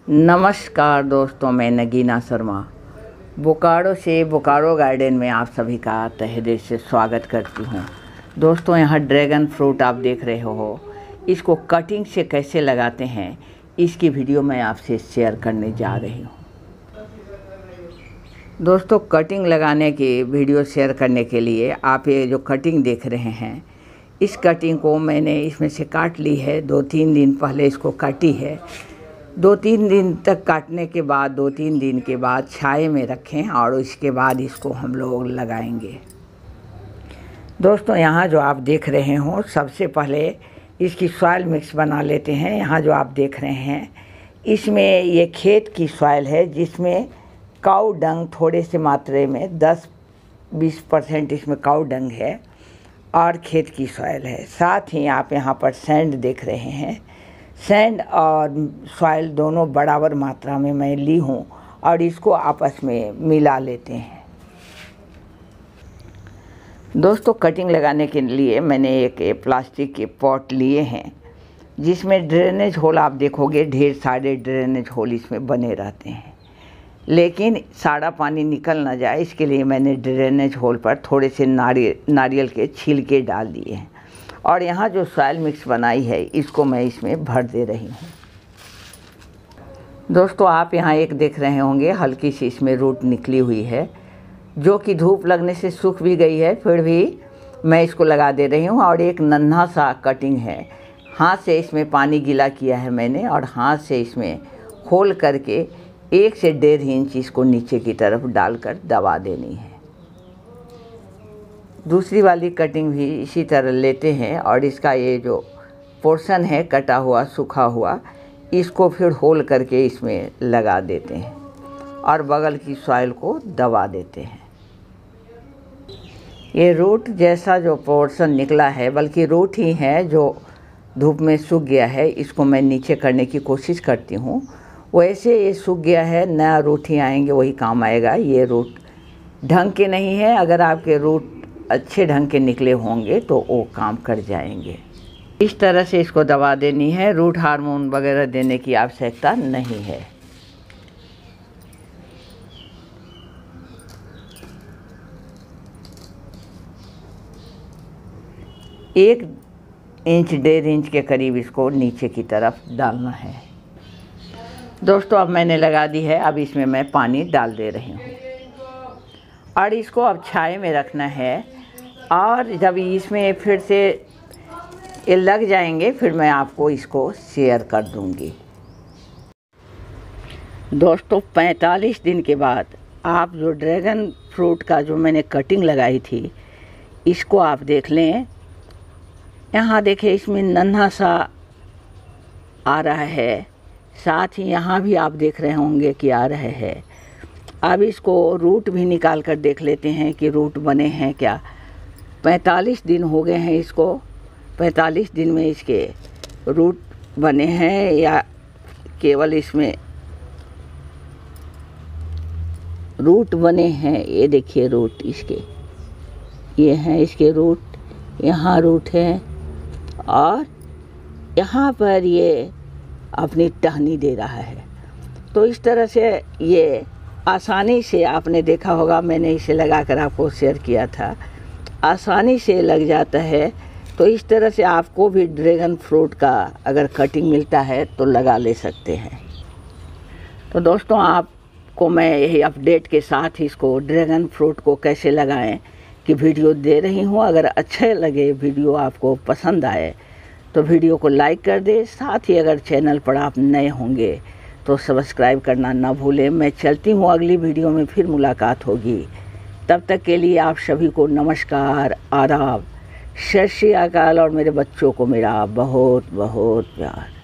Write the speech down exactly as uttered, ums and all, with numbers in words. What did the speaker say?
नमस्कार दोस्तों, मैं नगीना शर्मा बोकारो से बोकारो गार्डन में आप सभी का तहे दिल से स्वागत करती हूँ। दोस्तों, यहाँ ड्रैगन फ्रूट आप देख रहे हो, इसको कटिंग से कैसे लगाते हैं इसकी वीडियो मैं आपसे शेयर करने जा रही हूँ। दोस्तों, कटिंग लगाने की वीडियो शेयर करने के लिए आप ये जो कटिंग देख रहे हैं, इस कटिंग को मैंने इसमें से काट ली है। दो तीन दिन पहले इसको काटी है। दो तीन दिन तक काटने के बाद दो तीन दिन के बाद छाए में रखें और उसके बाद इसको हम लोग लगाएंगे। दोस्तों, यहाँ जो आप देख रहे हो, सबसे पहले इसकी सॉइल मिक्स बना लेते हैं। यहाँ जो आप देख रहे हैं, इसमें ये खेत की सॉइल है जिसमें काऊ डंग थोड़े से मात्रे में दस बीस परसेंट इसमें काऊ डंग है और खेत की सॉइल है। साथ ही आप यहाँ पर सैंड देख रहे हैं। सैंड और सॉइल दोनों बराबर मात्रा में मैं ली हूँ और इसको आपस में मिला लेते हैं। दोस्तों, कटिंग लगाने के लिए मैंने एक प्लास्टिक के पॉट लिए हैं जिसमें ड्रेनेज होल आप देखोगे, ढेर सारे ड्रेनेज होल इसमें बने रहते हैं, लेकिन सारा पानी निकल ना जाए इसके लिए मैंने ड्रेनेज होल पर थोड़े से नारियल नारियल के छिलके डाल दिए हैं और यहाँ जो सॉइल मिक्स बनाई है इसको मैं इसमें भर दे रही हूँ। दोस्तों, आप यहाँ एक देख रहे होंगे, हल्की सी इसमें रूट निकली हुई है जो कि धूप लगने से सूख भी गई है, फिर भी मैं इसको लगा दे रही हूँ। और एक नन्हा सा कटिंग है, हाथ से इसमें पानी गीला किया है मैंने और हाथ से इसमें होल करके एक से डेढ़ इंच इसको नीचे की तरफ डालकर दबा देनी है। दूसरी वाली कटिंग भी इसी तरह लेते हैं और इसका ये जो पोर्शन है कटा हुआ सूखा हुआ, इसको फिर होल करके इसमें लगा देते हैं और बगल की सॉइल को दबा देते हैं। ये रूट जैसा जो पोर्शन निकला है, बल्कि रूट ही है जो धूप में सूख गया है, इसको मैं नीचे करने की कोशिश करती हूँ। वैसे ये सूख गया है, नया रूट ही आएंगे, वही काम आएगा। ये रूट ढंग के नहीं है, अगर आपके रूट अच्छे ढंग के निकले होंगे तो वो काम कर जाएंगे। इस तरह से इसको दबा देनी है, रूट हार्मोन वगैरह देने की आवश्यकता नहीं है। एक इंच डेढ़ इंच के करीब इसको नीचे की तरफ डालना है। दोस्तों, अब मैंने लगा दी है, अब इसमें मैं पानी डाल दे रही हूँ और इसको अब छाए में रखना है। और जब इसमें फिर से ये लग जाएंगे फिर मैं आपको इसको शेयर कर दूंगी। दोस्तों, पैंतालीस दिन के बाद आप जो ड्रैगन फ्रूट का जो मैंने कटिंग लगाई थी इसको आप देख लें। यहाँ देखिए, इसमें नन्हा सा आ रहा है, साथ ही यहाँ भी आप देख रहे होंगे कि आ रहे हैं। अब इसको रूट भी निकाल कर देख लेते हैं कि रूट बने हैं क्या। पैंतालीस दिन हो गए हैं इसको, पैंतालीस दिन में इसके रूट बने हैं या केवल इसमें रूट बने हैं। ये देखिए रूट इसके, ये हैं इसके रूट, यहाँ रूट है और यहाँ पर ये अपनी टहनी दे रहा है। तो इस तरह से ये आसानी से, आपने देखा होगा, मैंने इसे लगाकर आपको शेयर किया था, आसानी से लग जाता है। तो इस तरह से आपको भी ड्रैगन फ्रूट का अगर कटिंग मिलता है तो लगा ले सकते हैं। तो दोस्तों, आपको मैं यही अपडेट के साथ इसको ड्रैगन फ्रूट को कैसे लगाएं की वीडियो दे रही हूँ। अगर अच्छे लगे, वीडियो आपको पसंद आए तो वीडियो को लाइक कर दे। साथ ही अगर चैनल पर आप नए होंगे तो सब्सक्राइब करना ना भूलें। मैं चलती हूँ, अगली वीडियो में फिर मुलाकात होगी। तब तक के लिए आप सभी को नमस्कार, आदाब, सत श्री अकाल और मेरे बच्चों को मेरा बहुत बहुत प्यार।